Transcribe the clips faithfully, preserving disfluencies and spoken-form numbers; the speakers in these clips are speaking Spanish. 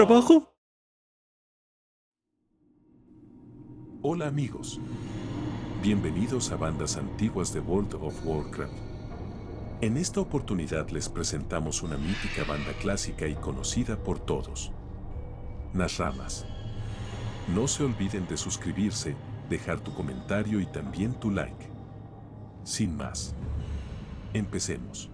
trabajo? Hola amigos, bienvenidos a Bandas Antiguas de World of Warcraft. En esta oportunidad les presentamos una mítica banda clásica y conocida por todos, Naxxramas. No se olviden de suscribirse, dejar tu comentario y también tu like. Sin más, empecemos.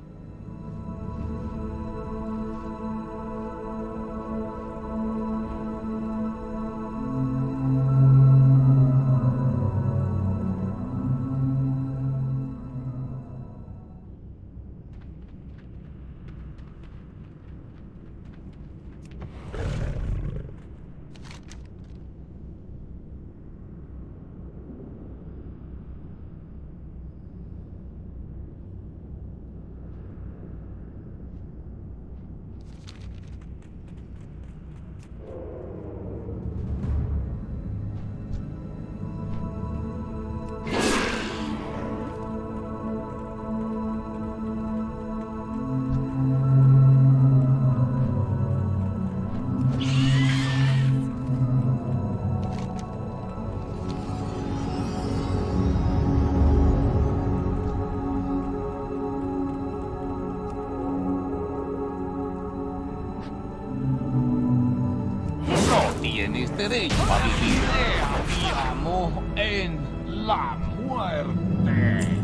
Tienes derecho a vivir. Confiamos en la muerte.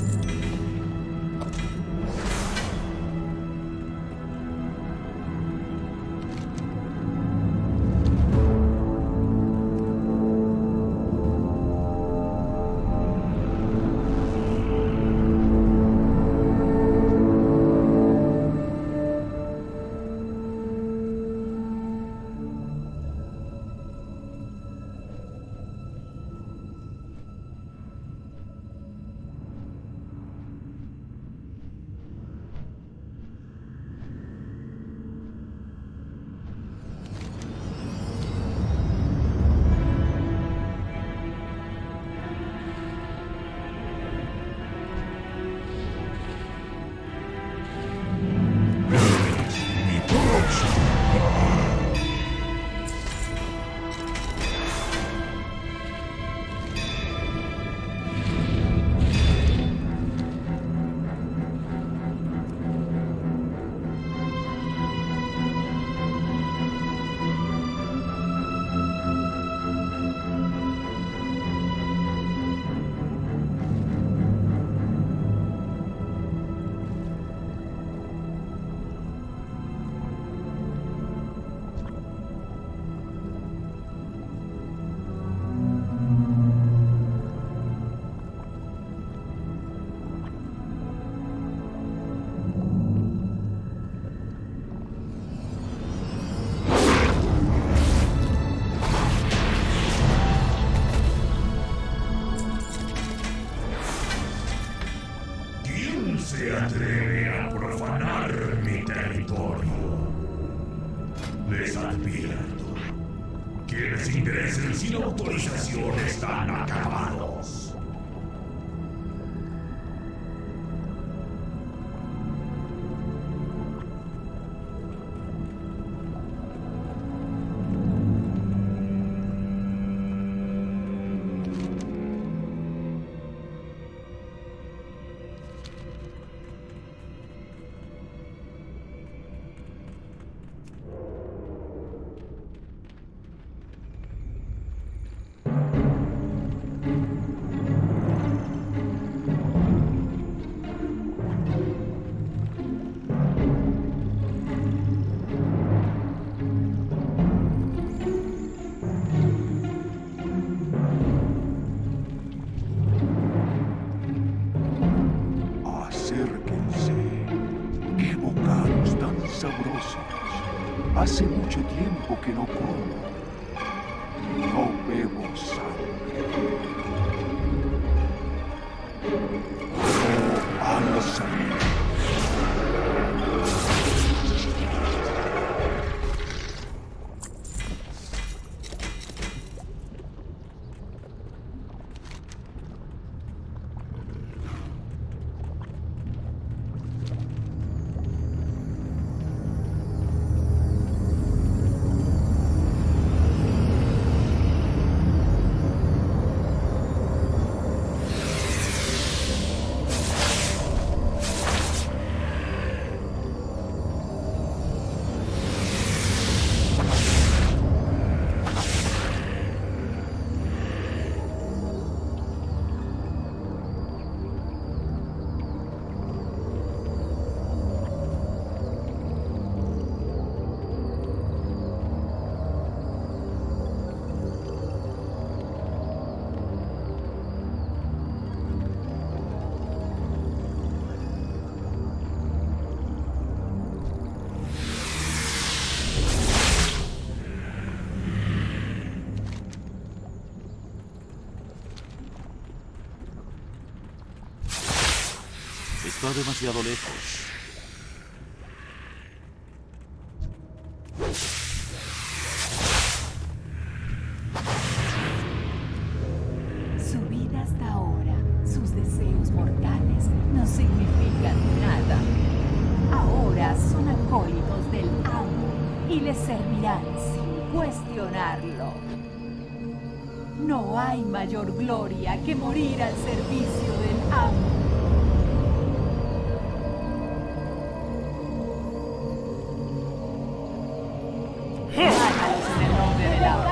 Se atreve a profanar mi territorio. Les advierto, quienes ingresen sin autorización están acabados. Hace mucho tiempo que no como. No bebo sangre. Oh, ánsame. Está demasiado lejos. Su vida hasta ahora, sus deseos mortales, no significan nada. Ahora son acólitos del amo y le servirán sin cuestionarlo. No hay mayor gloria que morir al servicio del amo. Mátalos en el nombre del amo.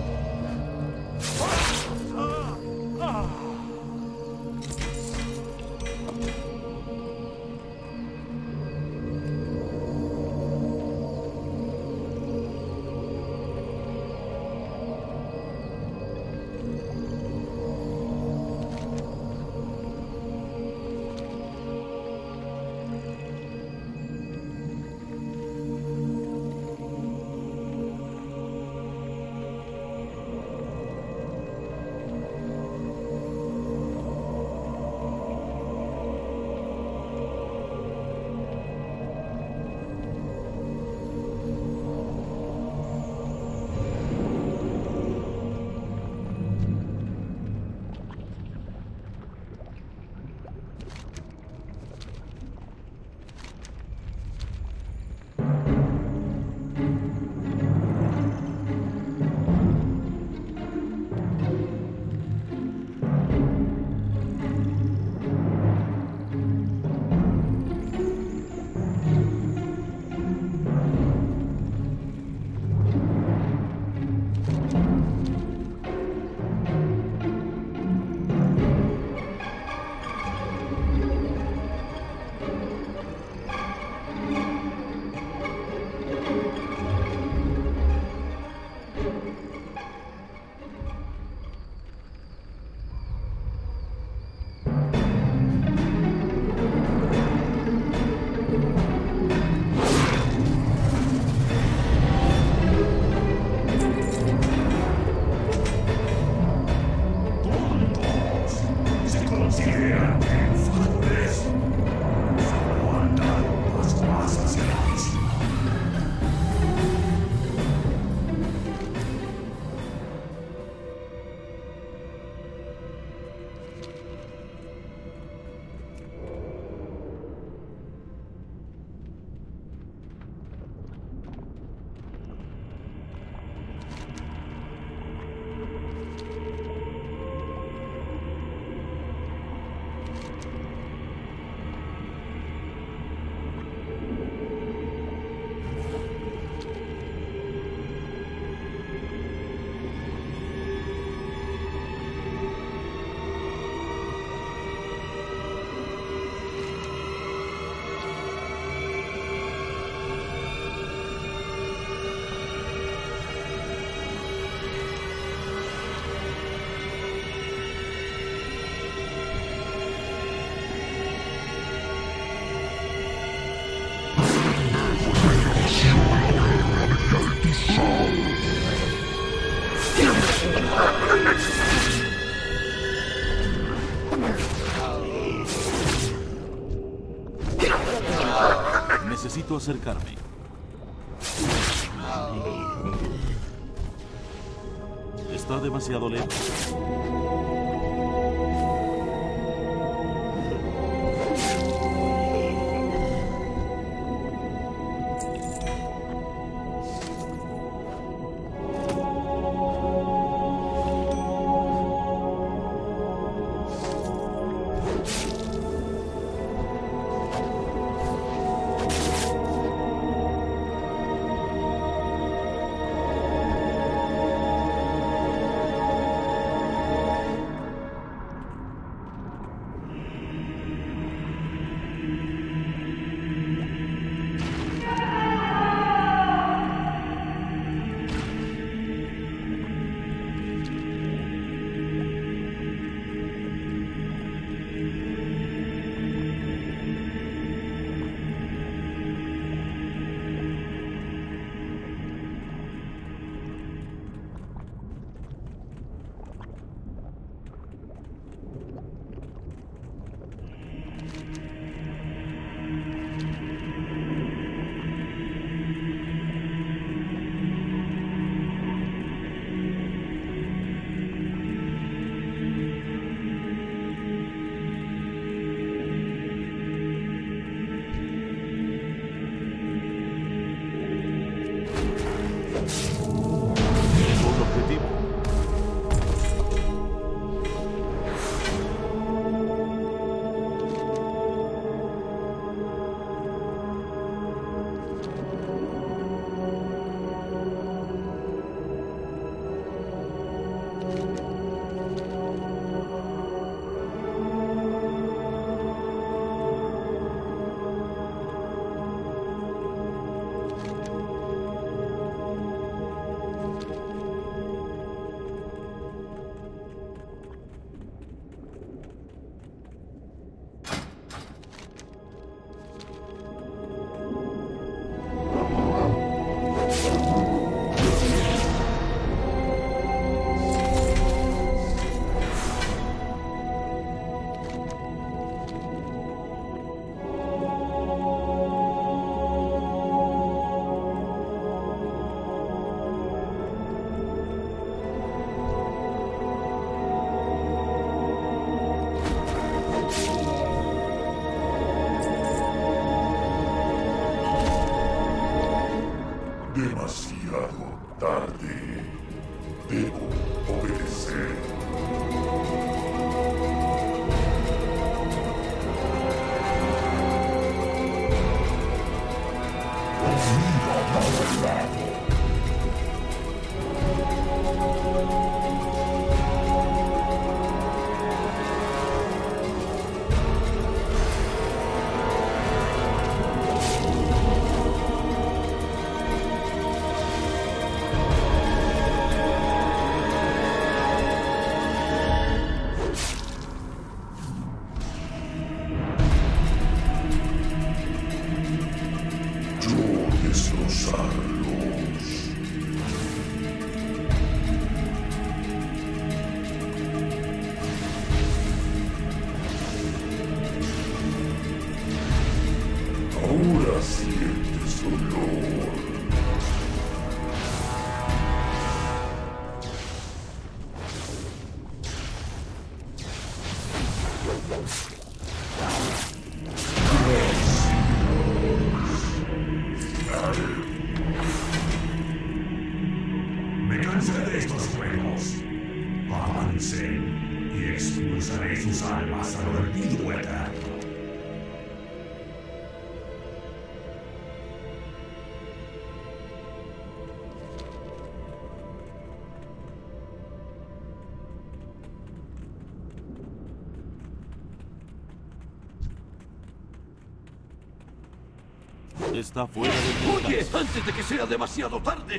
Necesito acercarme. Está demasiado lejos. sientes dolor. Me cansé de estos juegos. Avancen y expulsaré sus almas al olvido eterno. Está fuera de mi ¡Oye! alcance. ¡Antes de que sea demasiado tarde!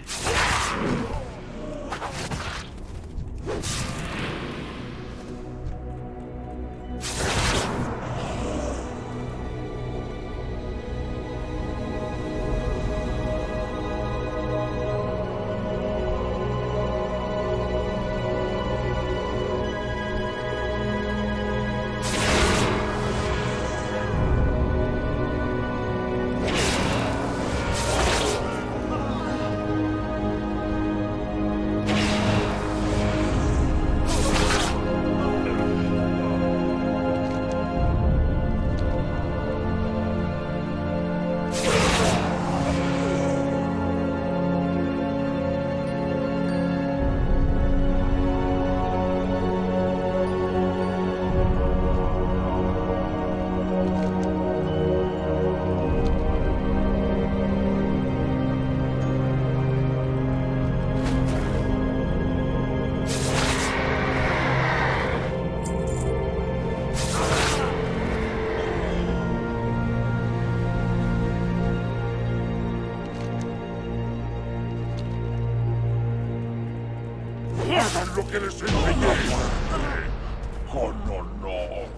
¡Hagan lo que les enseñé! ¡Oh, no, no!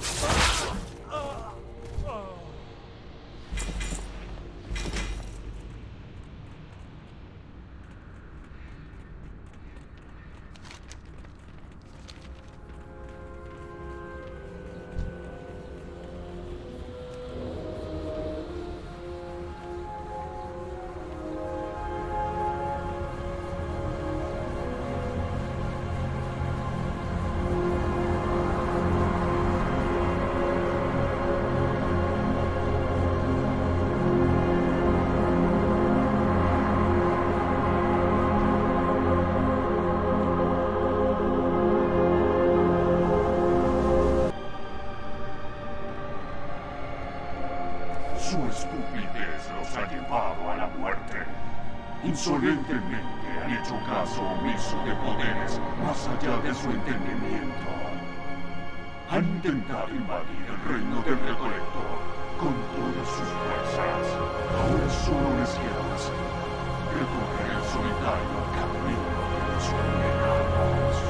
Su estupidez los ha llevado a la muerte. Insolentemente han hecho caso omiso de poderes más allá de su entendimiento. Han intentado invadir el reino del Recolector con todas sus fuerzas. Ahora solo les queda una salida: recorrer el solitario camino de los condenados.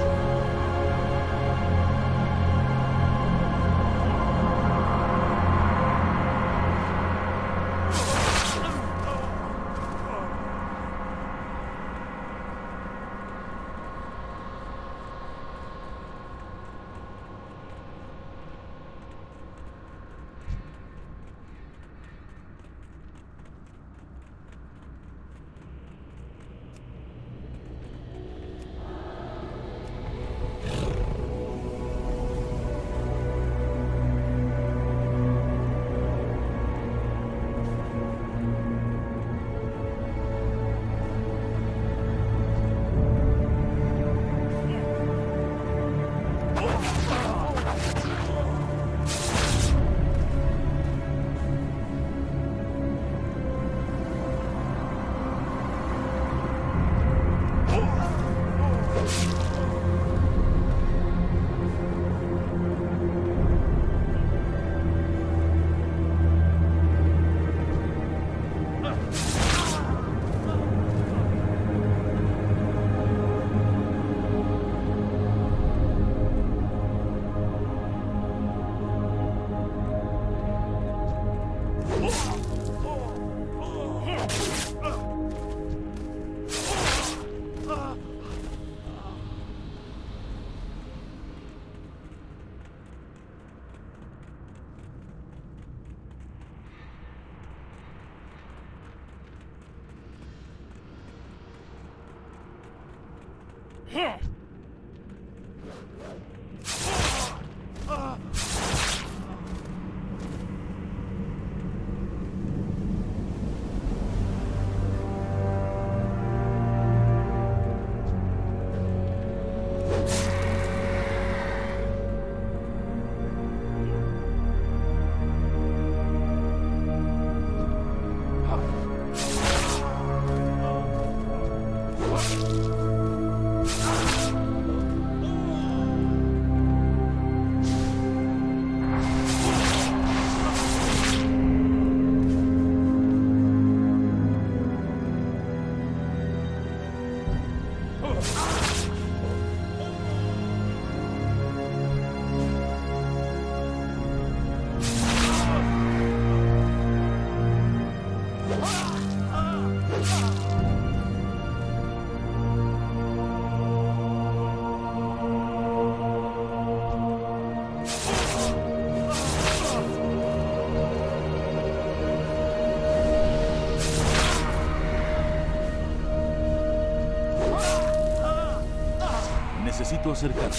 Necesito acercarme.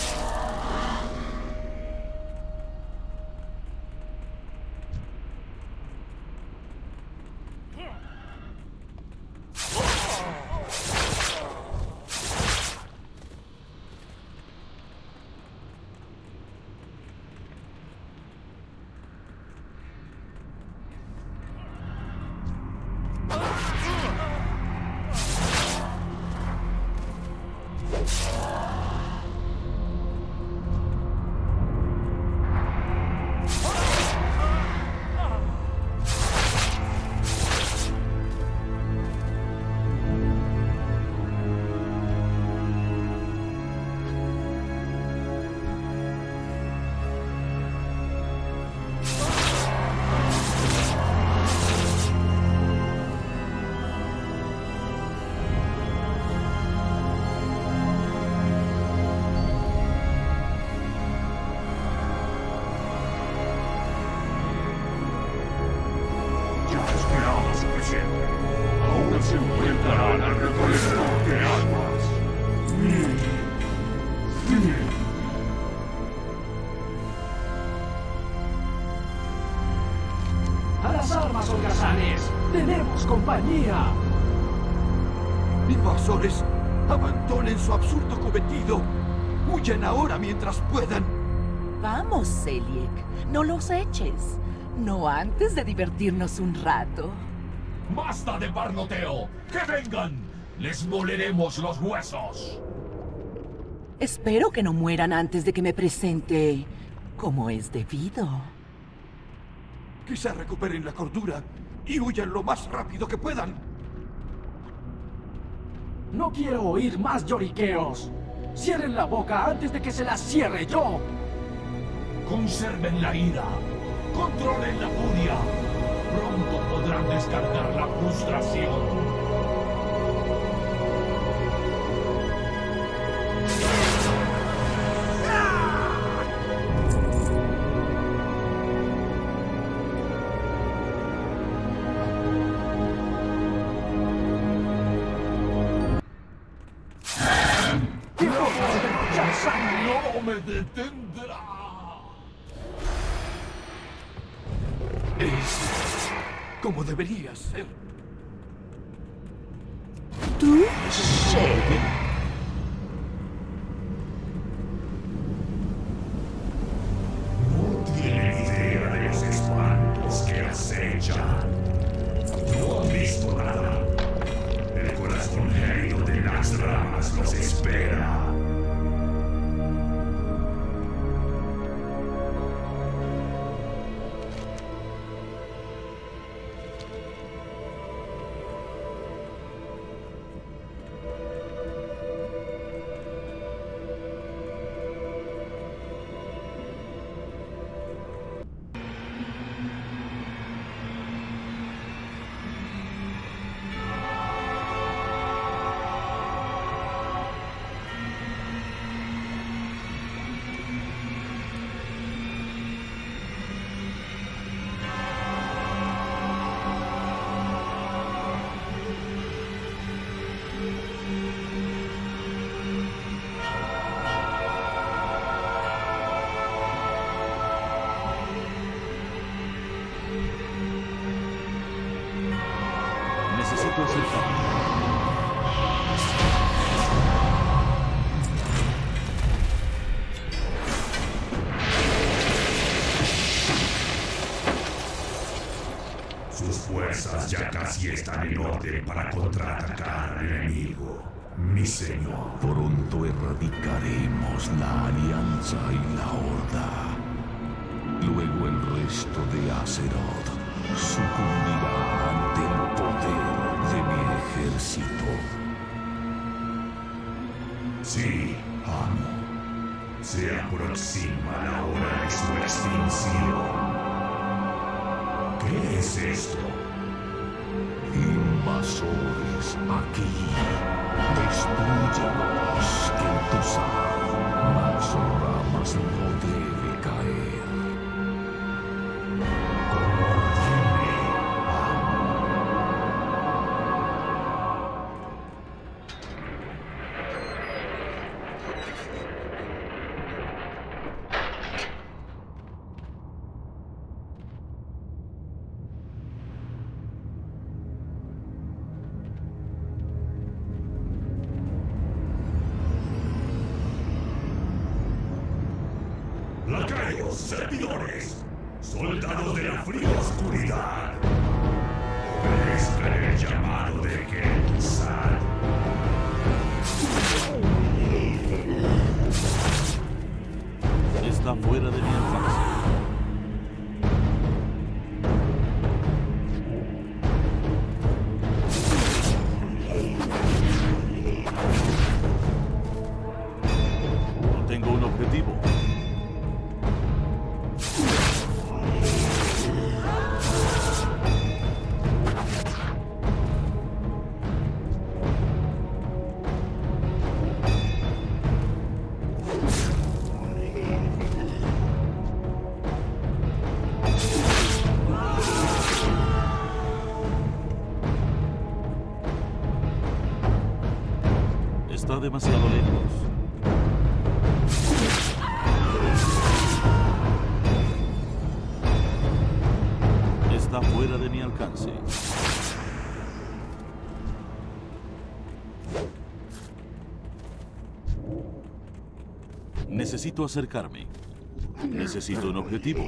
Ahora se enfrentarán al recolector de almas. ¡A las armas, holgazanes! ¡Tenemos compañía! Invasores, abandonen su absurdo cometido. Huyan ahora mientras puedan. Vamos, Celiek, no los eches. No antes de divertirnos un rato. ¡Basta de parloteo! ¡Que vengan! ¡Les moleremos los huesos! Espero que no mueran antes de que me presente como es debido. Quizá recuperen la cordura y huyan lo más rápido que puedan. No quiero oír más lloriqueos. Cierren la boca antes de que se la cierre yo. Conserven la ira. Controlen la furia. Pronto podrán descargar la frustración. ¡No me detendrá! Es como debería ser. ¿Tú, Shed? No tiene idea de los espantos que acechan. No han visto nada. El corazón gélido de las ramas los espera. Necesito acercarme. Sus fuerzas ya casi están en orden para contraatacar al enemigo, mi señor. Pronto erradicaremos la alianza y la horda. Luego el resto de Azeroth sucumbirá ante el poder de mi ejército. Sí, amo. Se aproxima la hora de su extinción. ¿Qué es esto? Invasores aquí. Destrúyelos, Kel'Thuzad. Naxxramas no debe caer. Como ordene, amo. Lacayos, servidores, soldados de la fría oscuridad, obedezcan el llamado de Kel'Thuzad. Está fuera de mi alcance. No tengo un objetivo. Está demasiado lejos. Está fuera de mi alcance. Necesito acercarme. Necesito un objetivo.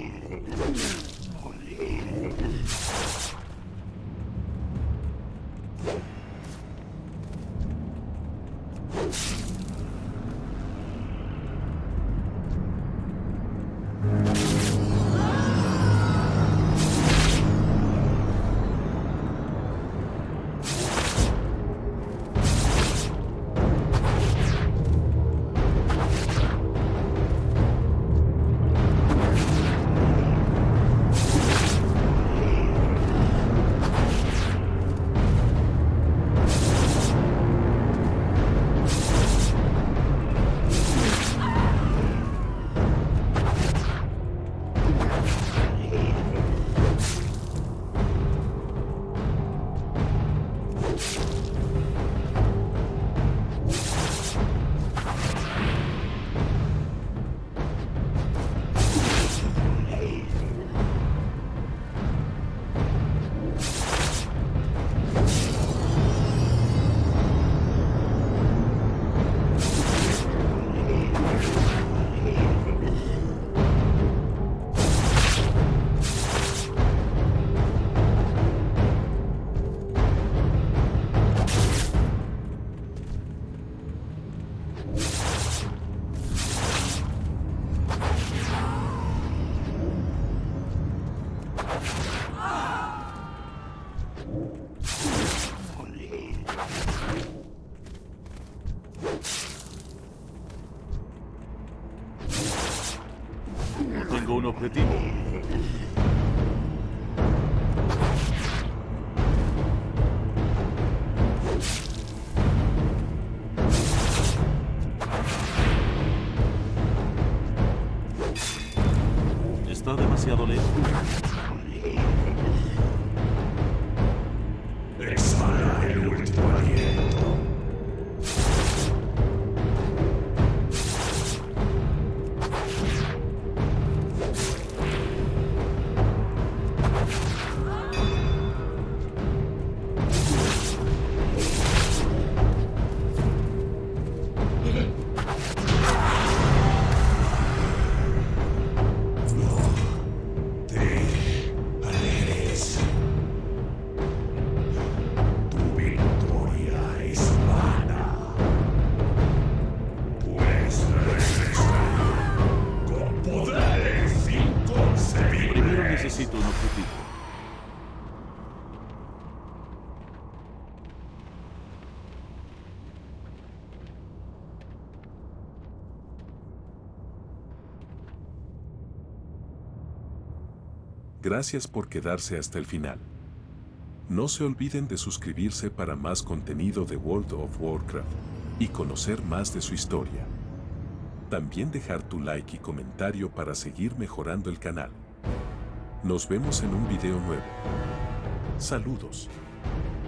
Tengo un objetivo. Está demasiado lejos. Exhala el último aliento. objetivo. Gracias por quedarse hasta el final. No se olviden de suscribirse para más contenido de World of Warcraft y conocer más de su historia. También dejar tu like y comentario para seguir mejorando el canal. Nos vemos en un video nuevo. Saludos.